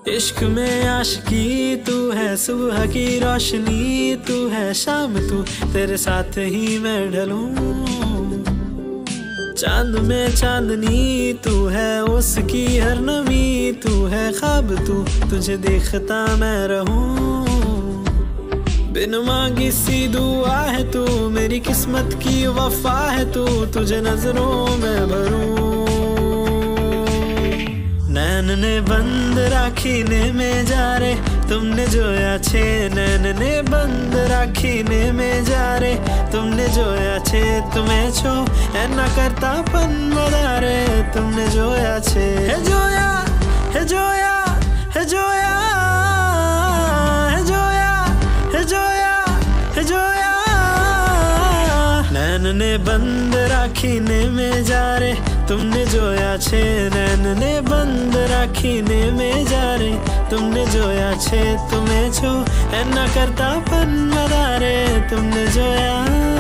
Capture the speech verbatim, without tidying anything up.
इश्क में आशिकी तू है, सुबह की रोशनी तू है, शाम तू तेरे साथ ही मैं ढलूं। चांद में चांदनी तू है, उसकी हर नमी तू है, ख्वाब तू तुझे देखता मैं रहूं। बिन मांगी सी दुआ है तू, मेरी किस्मत की वफा है तू, तुझे नजरों में भरूं। नैन ने बंद राखी ने में जा रे, तुमने जोया छे नैन ने बंद राखी ने में जा रे, तुमने जोया छे तुम्हें छो ऐना करता पन मदारे, तुमने जोया छे है जोया है जोया है जोया है जोया है जोया है जोया। नैन ने बंद राखी ने में जा रे, तुमने जोया छे नैन ने बंद राखी ने में जा रे, तुमने जोया छे तुम्हें छो ऐना करता पन मदारे, तुमने जोया।